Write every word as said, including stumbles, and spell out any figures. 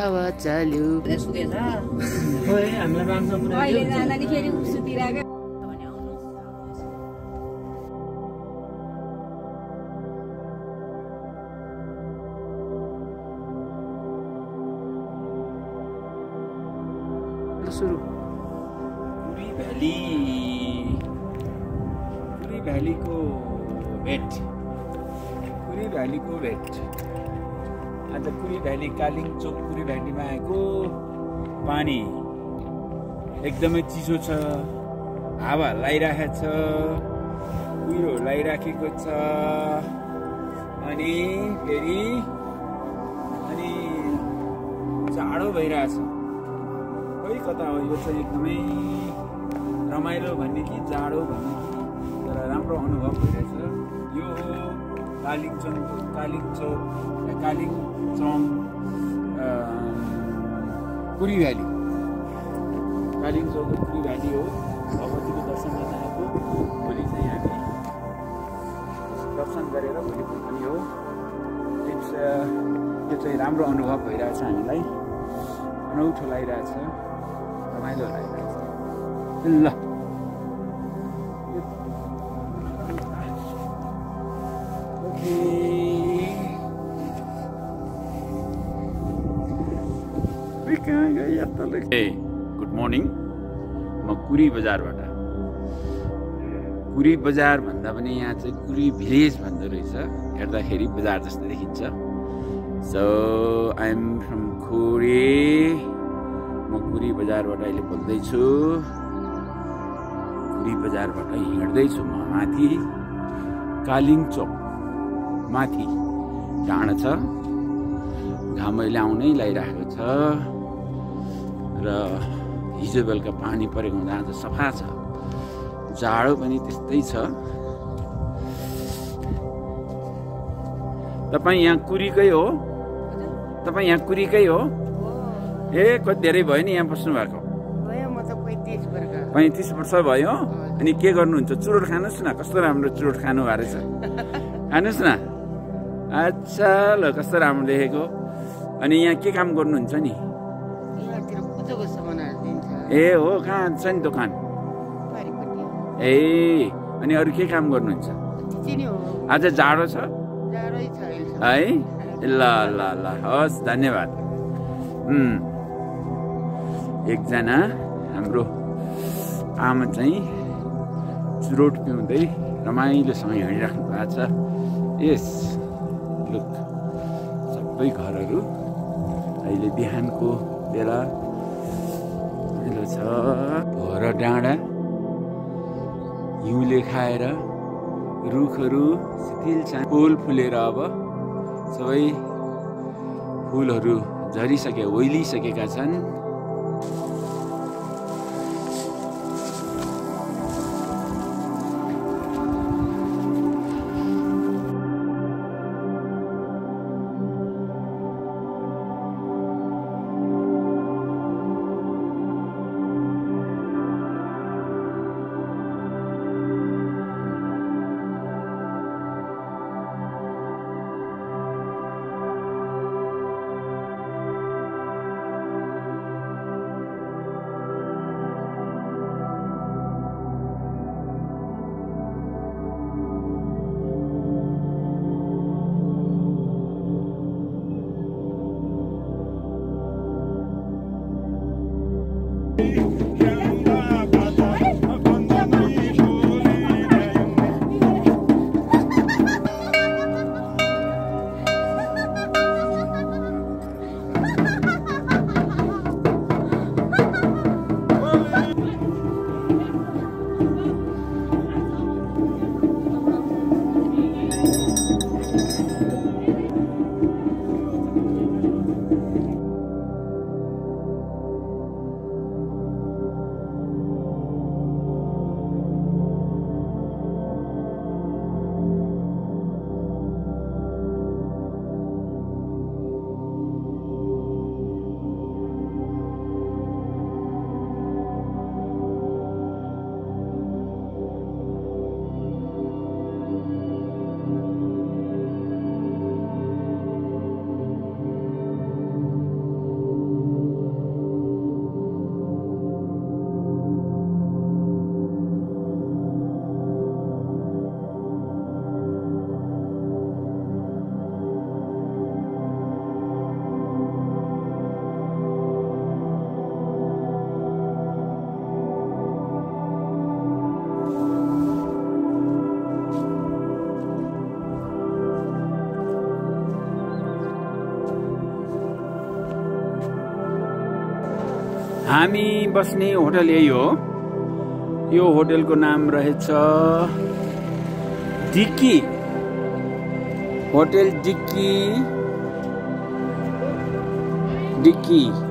हावा चाल्यो सुकेछ खोइ हामीलाई मान्छ पुरा अहिले जाँदा नि फेरि सुतिरहेको सुरु कुरी भ्याली कुरी भ्यालीको भेट कुरी भ्यालीको भेट आज कुरी भ्याली कालिङचोक कुरी भ्यालीमा आएको पानी एकदमै चिसो छ हावा लागिरहेको छ उयो लागिराखेको छ अनि फेरि अनि जाडो भइरहेछ खोइ कता हो यो चाहिँ एकदमै रमाइलो भन्ने कि जाडो भन्ने कि तर राम्रो अनुभव भइरहेछ यो हो कालिङचोक कालिङचोक कालिङचोक कुरी भ्याली कालिङचोक कुरी भ्याली हो भगवतीको दर्शन गर्न आएको भोलि चाहिँ हामी दर्शन गरेर भोलि पनि हो इट्स यो चाहिँ राम्रो अनुभव भइरहेछ हामीलाई अनौठो लागिरहेछ रमाइलो लागिरहेछ ल ए गुड मर्निङ म कुरी बजारबाट कुरी बजार भन्दा पनि यहाँ चाहिँ कुरी भिलेज भन्दो रहेछ हेर्दाखेरि बजार जस्तो देखिन्छ सो आई एम फ्रम कुरी म कुरी बजारबाट अहिले बोल्दैछु कुरी बजारबाट हिँड्दैछु म माथि कालिङचोक माथि डाँडा छ घाम अहिले आउनै लागिरहेको छ र हिजो बेलुका पानी परेको हुँदा आज सफा छ जाडो पनि त्यस्तै छ तपाईँ यहाँ कुरीकै हो तपाईँ यहाँ कुरीकै हो ए कति धेरै भयो नि यहाँ बस्नु भएको पैँतिस वर्ष भयो अनि के गर्नुहुन्छ चुरोट खानुहोस् न कस्तो राम्रो चुरोट खानु भएको रहेछ खानुहोस् न अच्छा ल कस्तो राम्रो देखेको अनि यहाँ के काम गर्नुहुन्छ नि ए हो कहाँ छ नि दोकान ए अनि अरू के काम गर्नुहुन्छ आज जाडो छ है ल ल ल हस् धन्यवाद एकजना हाम्रो आमा चाहिँ चुरोट पिउँदै रमाइलोसँग हिँडिराख्नु भएको छ यस लुक सबै घरहरू अहिले बिहानको बेला छ भर डाँडा हिउँले खाएर रुखहरू शिथिल छन् फुल फुलेर अब सबै फुलहरू झरिसके ओइलिसकेका छन् हामी बस्ने होटल यही हो। यो होटलको नाम रहेछ डिक्की होटल डिक्की डिक्की